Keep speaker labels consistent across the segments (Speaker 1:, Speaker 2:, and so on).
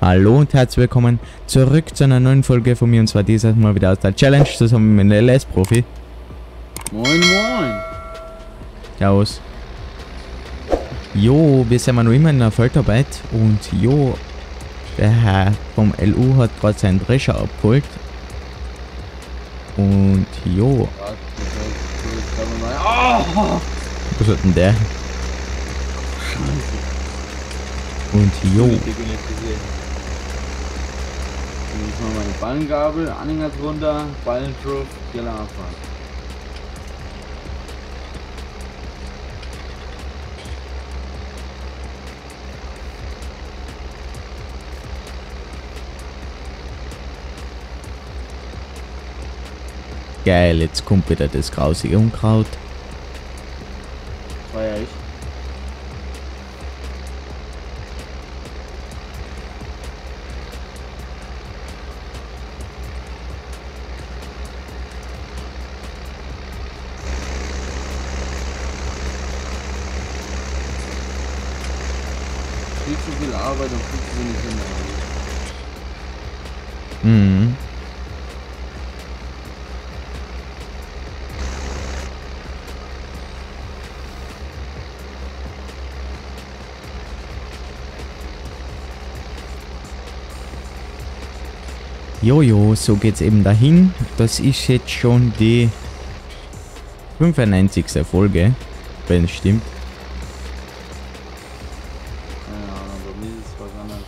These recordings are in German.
Speaker 1: Hallo und herzlich willkommen zurück zu einer neuen Folge von mir, und zwar dieses Mal wieder aus der Challenge zusammen mit dem LS-Profi.
Speaker 2: Moin moin!
Speaker 1: Servus. Jo, wir sind noch immer in der Feldarbeit und jo, der Herr vom LU hat gerade seinen Drescher abgeholt. Und jo. Was hat denn der?
Speaker 2: Scheiße.
Speaker 1: Und jo.
Speaker 2: Jetzt mal meine Ballengabel, Anhänger drunter, Ballen drauf, Gelle Abfahrt.
Speaker 1: Geil, jetzt kommt wieder das grausige Unkraut.
Speaker 2: Feier ich. Viel zu viel Arbeit und viel zu wenig Kinder.
Speaker 1: Mhm. Jojo, so geht's eben dahin. Das ist jetzt schon die 95. Folge, wenn es stimmt.
Speaker 2: Ja, aber mir ist es was anderes.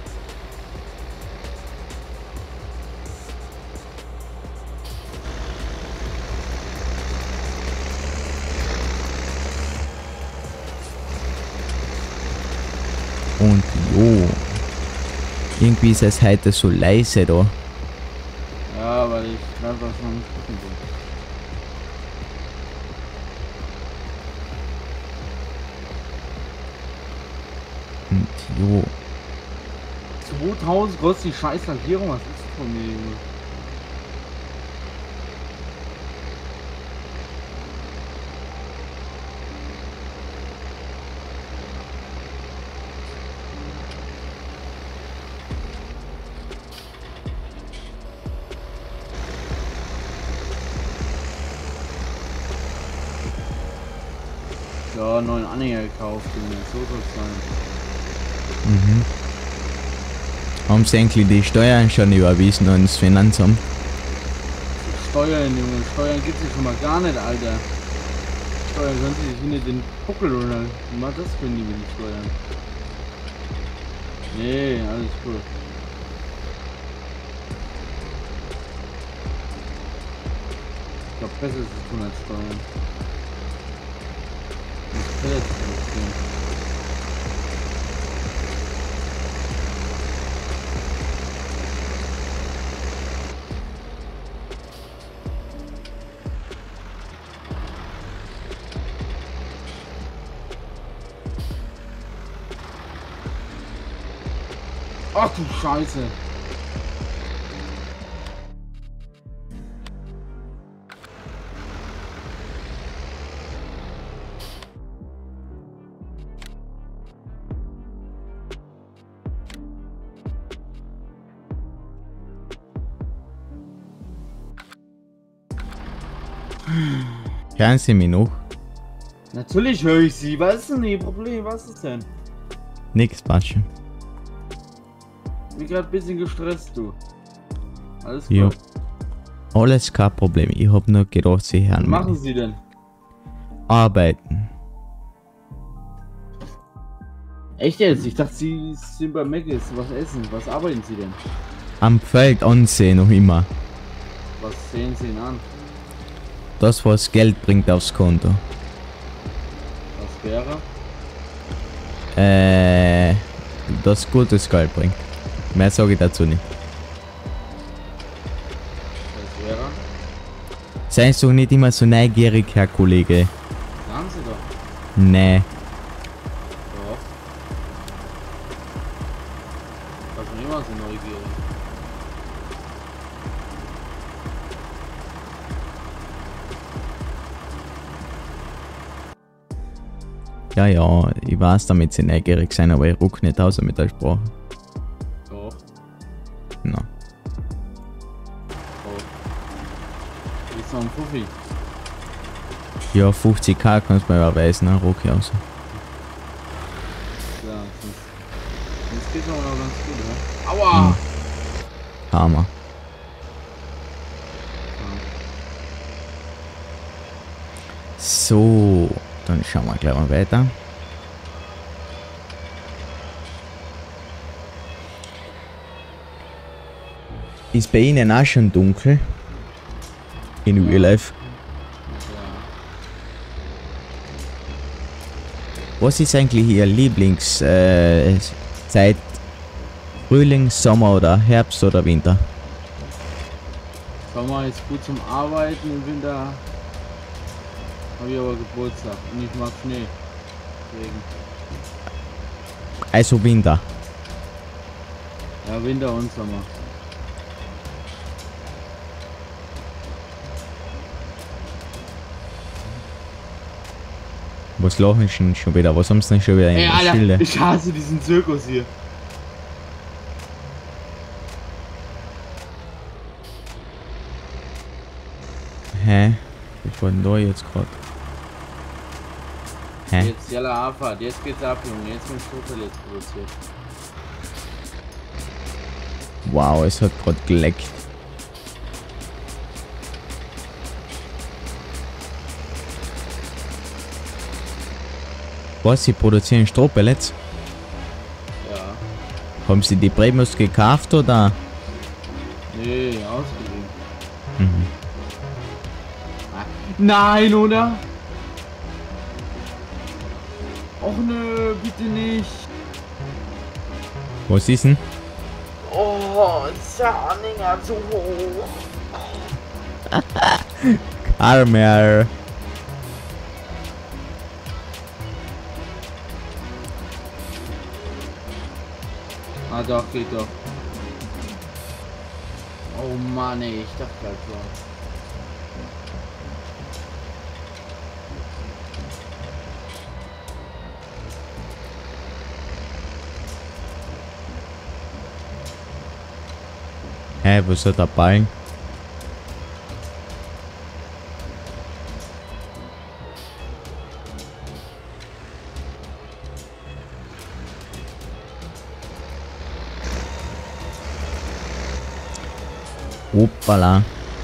Speaker 1: Und jo, irgendwie ist es heute so leise da.
Speaker 2: Ja, weil ich gerade was noch nicht gucken will.
Speaker 1: Und jo,
Speaker 2: 2000 kostet die scheiß Lackierung, was ist das von mir, Junge? Ja, neuen Anhänger gekauft, Junge, so soll es sein.
Speaker 1: mhm. Haben sie eigentlich die Steuern schon überwiesen ans Finanzamt?
Speaker 2: Steuern, Junge, Steuern gibt's hier schon mal gar nicht, Alter. Steuern können sie sich hinter den Buckel oder wie macht das können die mit den Steuern? Nee, alles gut. Ich glaube, besser ist es tun als Steuern. Das Pellets produzieren. Ach du Scheiße!
Speaker 1: Hören Sie mich noch?
Speaker 2: Natürlich höre ich sie. Was ist denn Ihr Problem? Was ist denn?
Speaker 1: Nix, Batsche.
Speaker 2: Ich bin gerade ein bisschen gestresst, du. Alles gut.
Speaker 1: Jo. Alles kein Problem. Ich hab nur gedacht, Sie hören
Speaker 2: Was machen
Speaker 1: mich.
Speaker 2: Sie denn?
Speaker 1: Arbeiten.
Speaker 2: Echt jetzt? Ich dachte, Sie sind bei Mc's. Was essen? Was arbeiten Sie denn?
Speaker 1: Am Feld ansehen noch immer.
Speaker 2: Was sehen Sie denn an?
Speaker 1: Das, was Geld bringt aufs Konto.
Speaker 2: Was wäre?
Speaker 1: Das gutes Geld bringt. Mehr sage ich dazu nicht.
Speaker 2: Was wäre?
Speaker 1: Seien Sie doch nicht immer so neugierig, Herr Kollege.
Speaker 2: Sagen Sie doch.
Speaker 1: Nee.
Speaker 2: Doch. Was sind immer so neugierig?
Speaker 1: Ja, ich weiß, damit sie neugierig sein, aber ich ruck nicht aus mit der Sprache.
Speaker 2: Doch.
Speaker 1: Na.
Speaker 2: Oh. Ist noch ein Fuffi.
Speaker 1: Ja, 50k kannst du mir überweisen, ne? Rocky aus.
Speaker 2: Ja, sonst geht's aber noch ganz gut, oder? Aua!
Speaker 1: Hammer. So, dann schauen wir gleich mal weiter. Ist bei Ihnen auch schon dunkel? In Real Life? Was ist eigentlich Ihr Lieblingszeit? Frühling, Sommer oder Herbst oder Winter?
Speaker 2: Sommer ist gut zum Arbeiten, im Winter habe ich aber Geburtstag und ich mag Schnee. Deswegen.
Speaker 1: Also Winter.
Speaker 2: Ja, Winter und Sommer.
Speaker 1: Was lachen sie denn schon wieder? Was haben sie denn schon wieder in
Speaker 2: Ey,
Speaker 1: der
Speaker 2: Alter,
Speaker 1: Schilde?
Speaker 2: ich hasse diesen Zirkus hier.
Speaker 1: Hä? Was war denn da jetzt gerade? Hä?
Speaker 2: Jetzt Jalla Abfahrt, jetzt geht's ab, Junge. Jetzt wird Strohpellets produziert.
Speaker 1: Wow, es hat gerade geleckt. Was, sie produzieren Strohpellets?
Speaker 2: Ja.
Speaker 1: Haben sie die Primus gekauft oder?
Speaker 2: Nee, ausgegeben.
Speaker 1: Mhm.
Speaker 2: Nein, oder? Och nö, bitte nicht.
Speaker 1: Was ist denn?
Speaker 2: Oh, ist der Anhänger so hoch.
Speaker 1: Karmer.
Speaker 2: Ah doch, geht doch. Oh Mann, ey, ich dachte grad so.
Speaker 1: Hä, was hat der Ballen? Hoppala.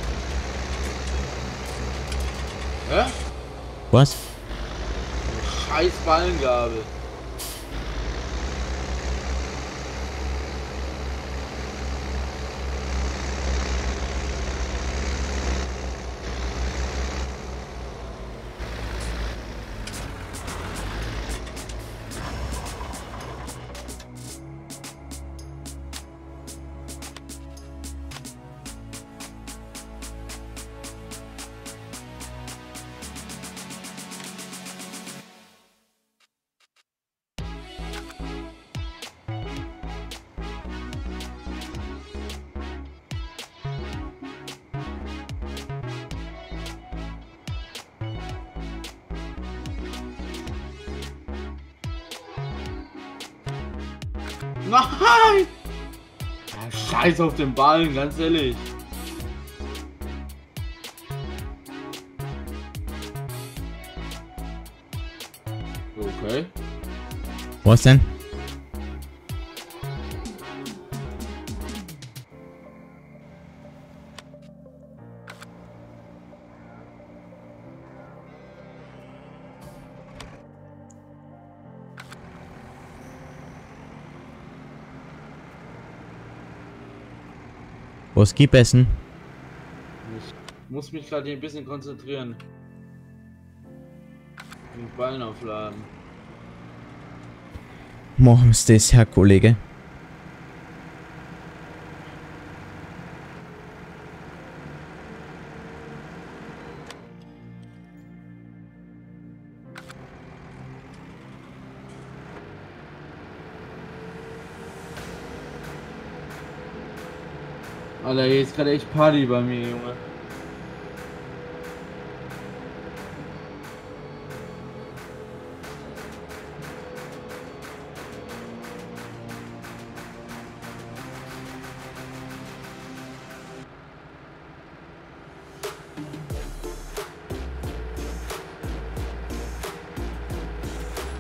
Speaker 2: Hä?
Speaker 1: Was?
Speaker 2: Scheiß Ballengabel. Nein! Ja, scheiß auf den Ballen, ganz ehrlich. Okay.
Speaker 1: Was denn? Was gibt es denn?
Speaker 2: Ich muss mich gerade hier ein bisschen konzentrieren. Den Ballen aufladen.
Speaker 1: Machen Sie das, Herr Kollege.
Speaker 2: Alter, hier ist gerade echt Party bei mir, Junge.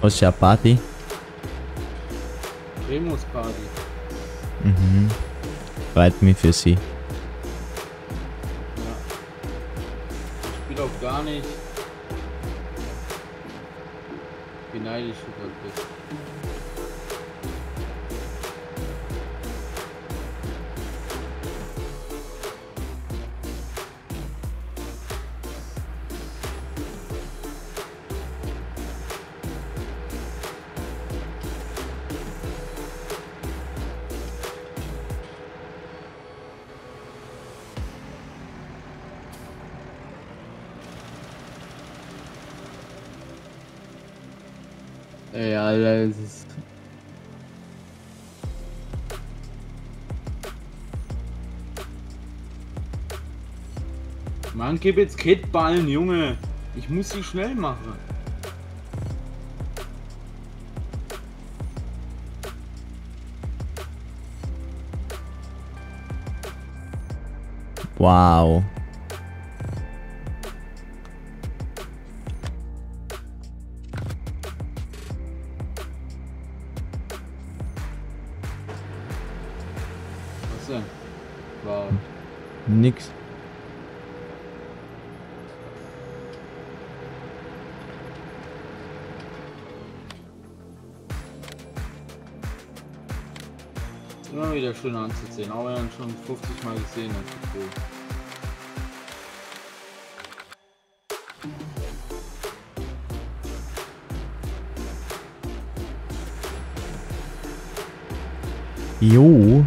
Speaker 1: Was für eine Party?
Speaker 2: Remus Party.
Speaker 1: Mhm. Freut mich für sie.
Speaker 2: Ja. Ich spiele auch gar nicht. Wie neidisch du dort bist. Ey, Alter, das ist... Mann, gib jetzt Kitballen, Junge. Ich muss sie schnell machen.
Speaker 1: Wow.
Speaker 2: Was denn? Wow.
Speaker 1: Nix.
Speaker 2: Immer wieder schön anzusehen, auch wenn man schon 50 Mal gesehen hat. Okay.
Speaker 1: Jo.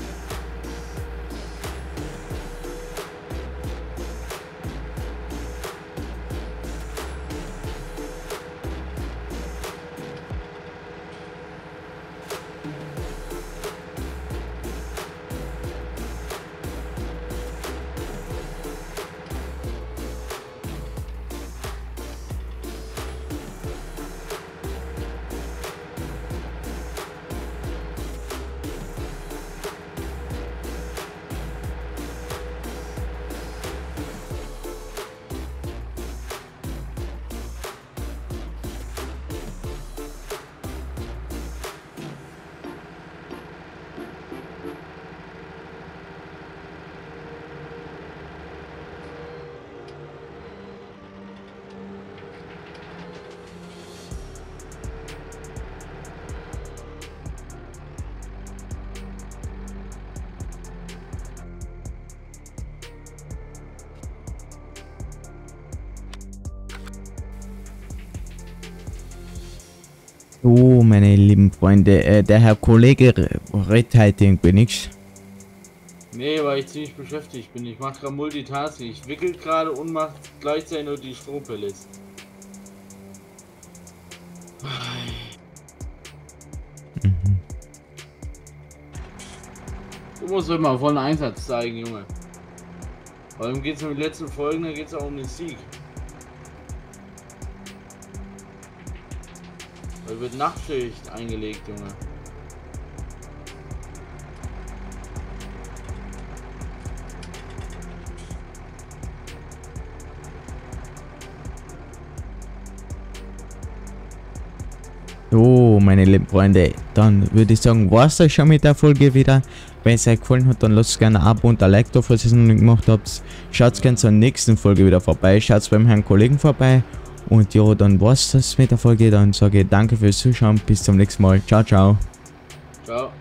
Speaker 1: So, meine lieben Freunde, der Herr Kollege redet heute irgendwie nichts.
Speaker 2: Nee, weil ich ziemlich beschäftigt bin. Ich mache gerade Multitasking. Ich wickel gerade und mache gleichzeitig nur die Strohpellets. Du musst heute mal vollen Einsatz zeigen, Junge. Vor allem geht es in den letzten Folgen, da geht es auch um den Sieg. Da wird Nachtschicht eingelegt, Junge.
Speaker 1: So, meine lieben Freunde, dann würde ich sagen, war's das schon mit der Folge wieder. Wenn es euch gefallen hat, dann lasst gerne ein Abo und ein Like da, falls ihr es noch nicht gemacht habt. Schaut gerne zur nächsten Folge wieder vorbei. Schaut beim Herrn Kollegen vorbei. Und ja, dann war's das mit der Folge. Dann sage ich danke fürs Zuschauen. Bis zum nächsten Mal. Ciao, ciao.
Speaker 2: Ciao.